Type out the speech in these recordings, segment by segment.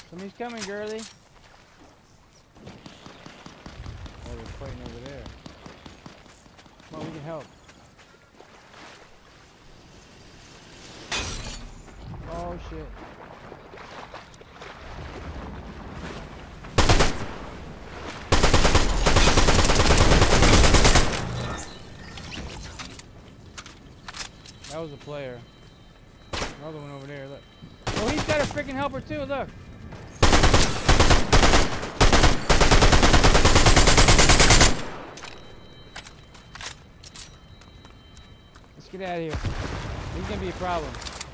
Somebody's coming, girly. Oh, they're fighting over there. Come on, we can help. Oh, shit. That was a player. Another one over there, look. Oh, he's got a freaking helper too, look. Let's get out of here. He's gonna be a problem.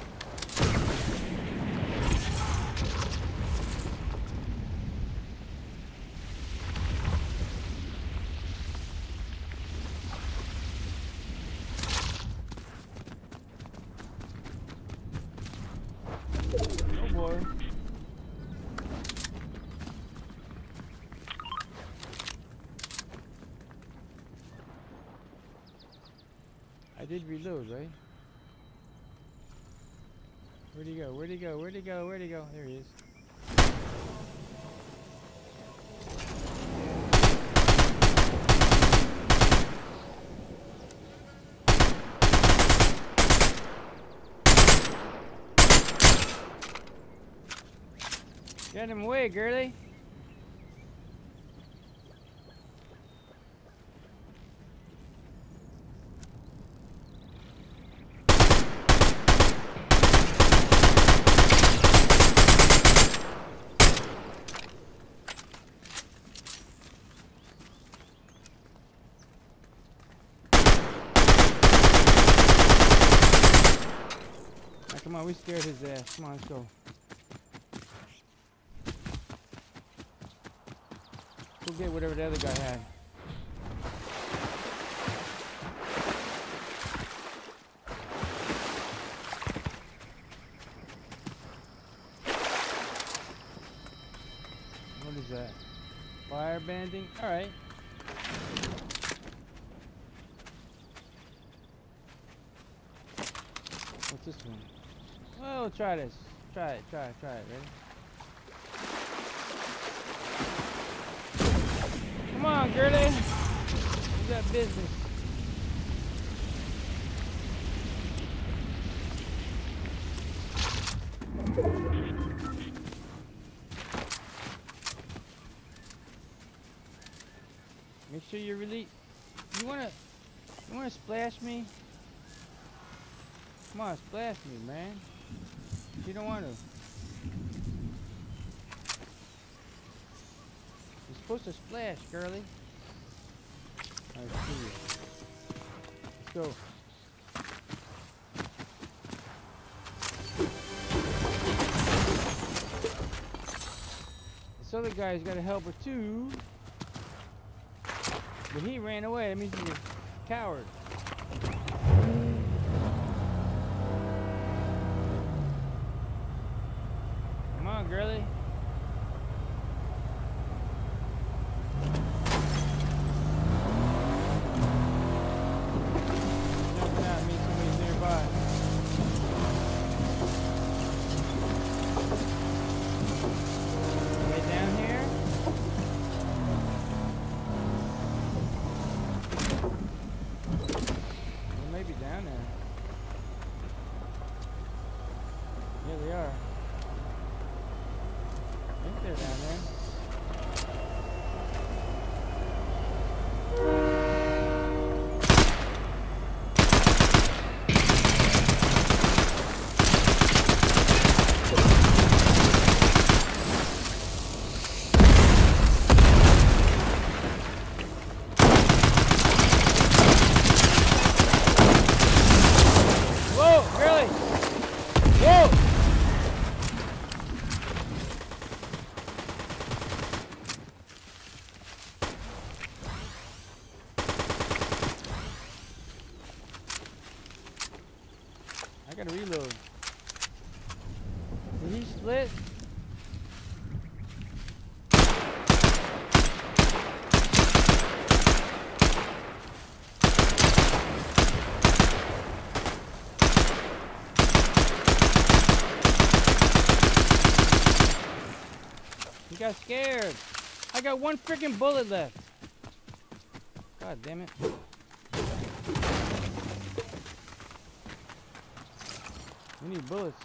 Oh boy. I did reload, right? Where'd he go? Where'd he go? Where'd he go? Where'd he go? There he is. Get him away, girly. Come on, we scared his ass. Come on, let's go. Go get whatever the other guy had. What is that? Fire banding? Alright. What's this one? Well, try this. Try it. Ready? Come on, girly. You got business. Make sure you really. You wanna splash me? Come on, splash me, man. You don't want to. You're supposed to splash, girly. Alright, see you. Let's go. This other guy's got a helper too. But he ran away. That means he's a coward. Come on, girly. Jumping out, meet somebody nearby. Way down here. They may be down there. Yeah, they are. I think they're down there. Whoa, really? Whoa! got scared. I got one freaking bullet left. God damn it. We need bullets.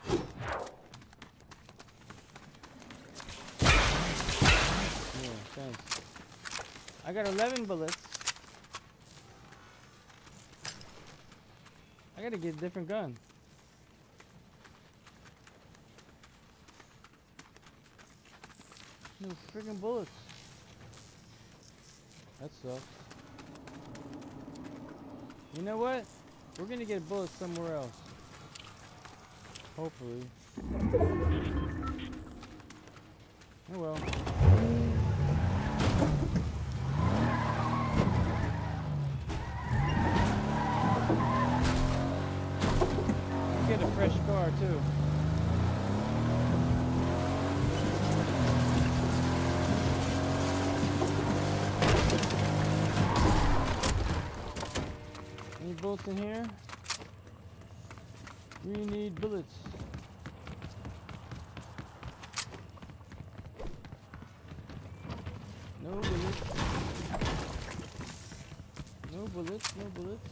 Yeah, thanks. I got 11 bullets. I gotta get a different gun. No freaking bullets. That sucks. You know what? We're gonna get bullets somewhere else. Hopefully. Oh well. Get a fresh car too. Any bullets in here? We need bullets. No bullets. No bullets, no bullets.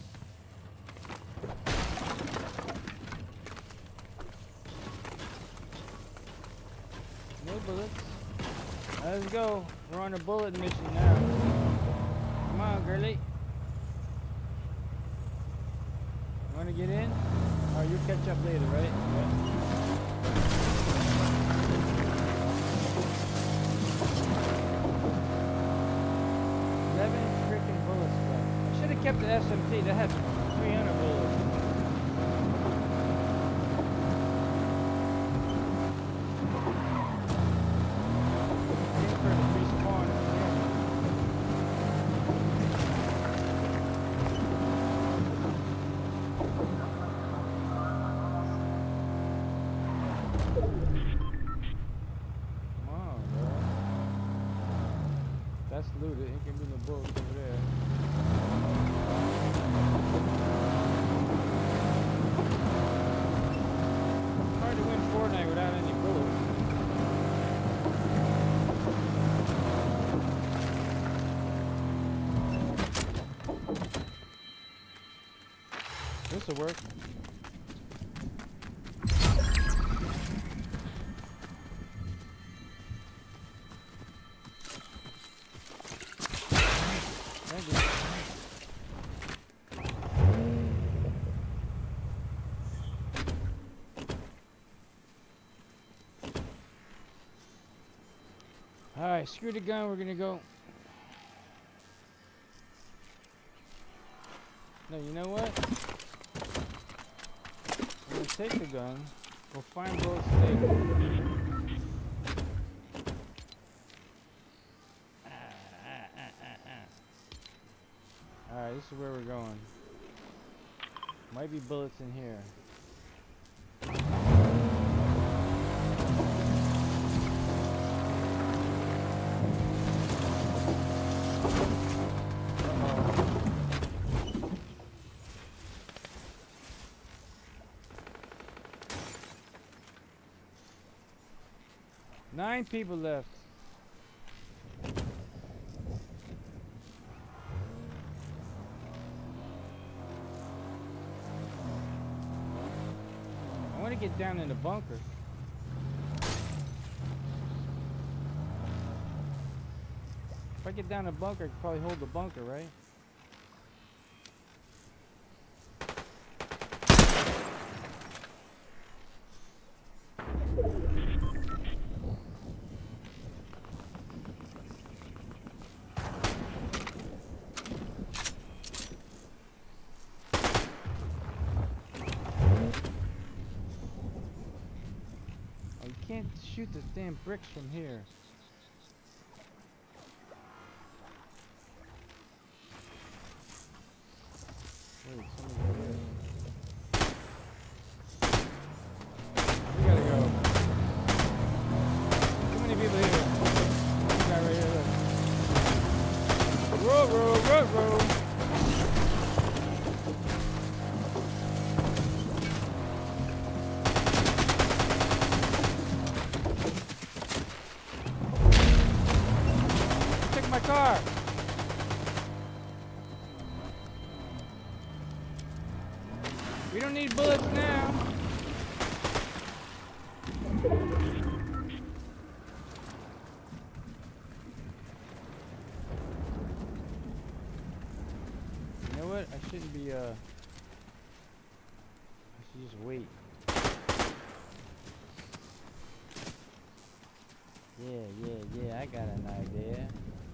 No bullets. Let's go. We're on a bullet mission now. Come on, girlie. Want to get in? Oh, you'll catch up later, right? Yeah. 11 freaking bullets left. I should have kept the SMT. That had 300 bullets. Waiting for it to respawn. Come on, bro. That's looted. Ain't gonna be no bullets over there. It's hard to win Fortnite without any bullets. This'll work. Thank you. Alright, screw the gun, we're gonna go. No, you know what? I'm gonna take the gun. We'll find bullets later. Alright, this is where we're going. Might be bullets in here. Uh-oh. 9 people left. I want to get down in the bunker. If I get down in the bunker, I can probably hold the bunker, right? You can't shoot the damn bricks from here. Wait, somebody's over there. We gotta go. Too many people here. This guy right here, look. Row, row, row, row. car. We don't need bullets now. You know what? I shouldn't be, I should just wait. Yeah, I got an idea.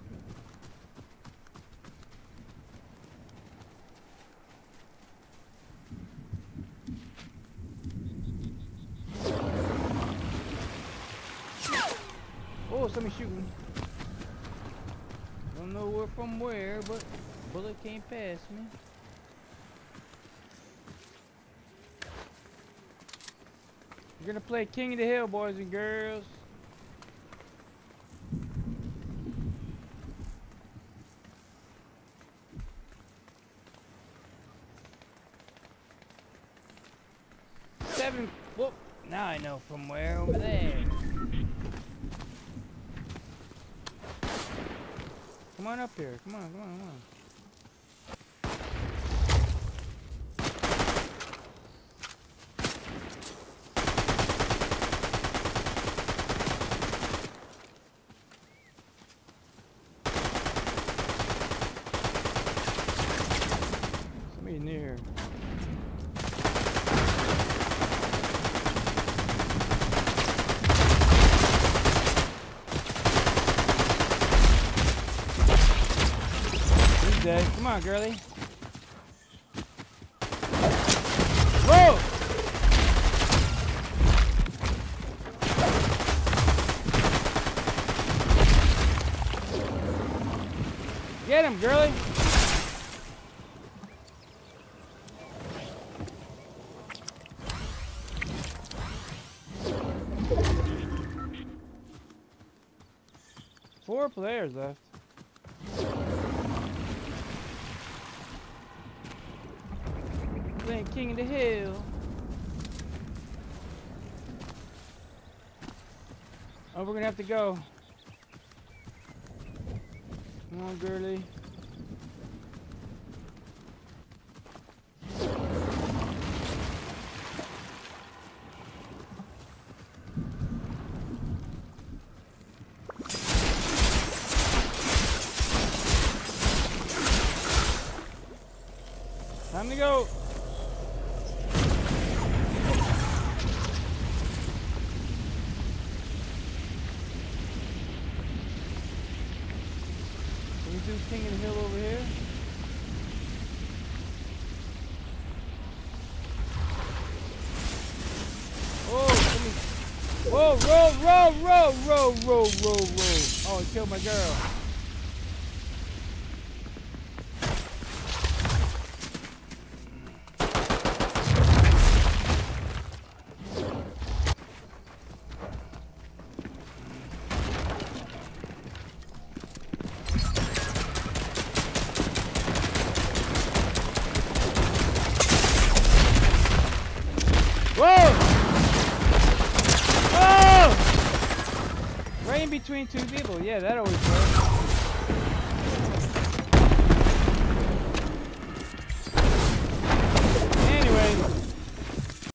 Oh, somebody shooting. Don't know where from where, but bullet came past me. We're gonna play King of the Hill, boys and girls. Whoop, now I know from where over there. Come on up here. Come on. Somebody near. Come on, girlie. Whoa! Get him, girlie. Four players left. Playing King of the Hill. Oh, we're gonna have to go. Come on, girlie. Time to go. King of the Hill over here. Oh, whoa, roll. Oh, he killed my girl. Whoa! Right in between two people. Yeah, that always works.